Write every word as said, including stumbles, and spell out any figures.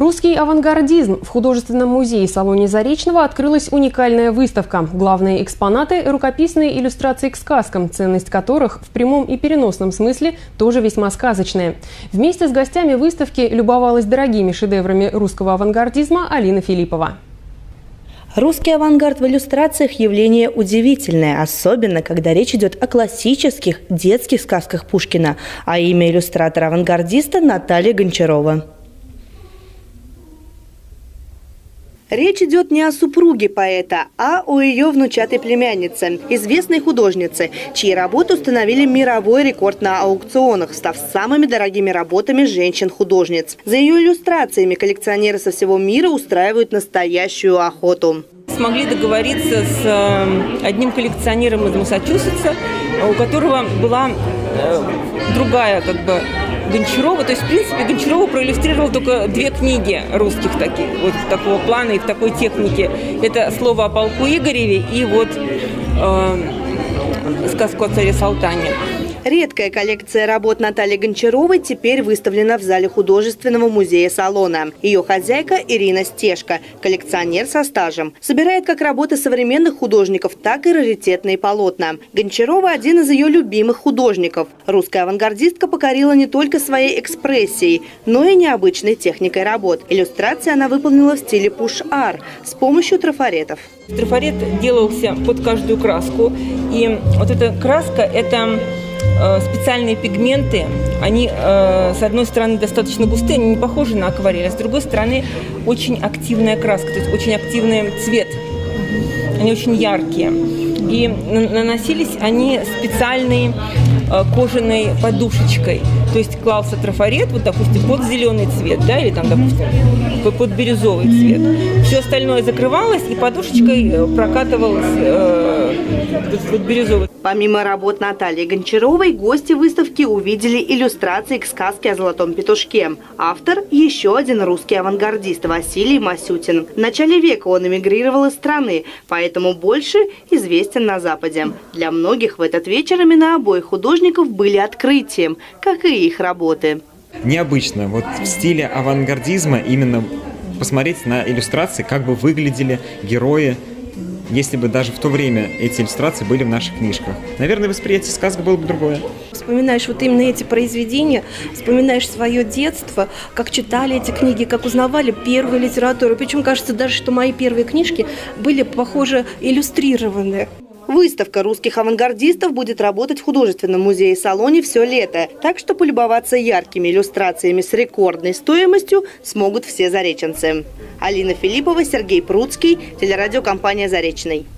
Русский авангардизм. В художественном музее-салоне Заречного открылась уникальная выставка. Главные экспонаты – рукописные иллюстрации к сказкам, ценность которых в прямом и переносном смысле тоже весьма сказочная. Вместе с гостями выставки любовалась дорогими шедеврами русского авангардизма Алина Филиппова. Русский авангард в иллюстрациях – явление удивительное, особенно когда речь идет о классических детских сказках Пушкина, а имя иллюстратора-авангардиста – Наталья Гончарова. Речь идет не о супруге поэта, а о ее внучатой племяннице, известной художнице, чьи работы установили мировой рекорд на аукционах, став самыми дорогими работами женщин-художниц. За ее иллюстрациями коллекционеры со всего мира устраивают настоящую охоту. Смогли договориться с одним коллекционером из Массачусетса, у которого была другая как бы Гончарова. То есть, в принципе, Гончарова проиллюстрировала только две книги русских таких, вот такого плана и в такой технике. Это «Слово о полку Игореве» и вот э, «Сказку о царе Салтане». Редкая коллекция работ Натальи Гончаровой теперь выставлена в зале художественного музея салона. Ее хозяйка Ирина Стешко, коллекционер со стажем. Собирает как работы современных художников, так и раритетные полотна. Гончарова – один из ее любимых художников. Русская авангардистка покорила не только своей экспрессией, но и необычной техникой работ. Иллюстрации она выполнила в стиле пуш-ар с помощью трафаретов. Трафарет делался под каждую краску. И вот эта краска – это специальные пигменты. Они, с одной стороны, достаточно густые, они не похожи на акварель, а с другой стороны, очень активная краска, то есть очень активный цвет. Они очень яркие. И наносились они специальной кожаной подушечкой. То есть клался трафарет, вот, допустим, под зеленый цвет, да, или там, допустим, под бирюзовый цвет. Все остальное закрывалось, и подушечкой прокатывалось э, под бирюзовый. Помимо работ Натальи Гончаровой, гости выставки увидели иллюстрации к сказке о Золотом петушке. Автор – еще один русский авангардист Василий Масютин. В начале века он эмигрировал из страны, поэтому больше известен на Западе. Для многих в этот вечер имена обоих художников были открытием, как и их работы. Необычно. Вот в стиле авангардизма именно посмотреть на иллюстрации, как бы выглядели герои, если бы даже в то время эти иллюстрации были в наших книжках. Наверное, восприятие сказок было бы другое. Вспоминаешь вот именно эти произведения, вспоминаешь свое детство, как читали эти книги, как узнавали первую литературу. Причем кажется даже, что мои первые книжки были, похоже, иллюстрированы. Выставка русских авангардистов будет работать в художественном музее-салоне все лето. Так что полюбоваться яркими иллюстрациями с рекордной стоимостью смогут все зареченцы. Алина Филиппова, Сергей Пруцкий, телерадиокомпания «Заречный».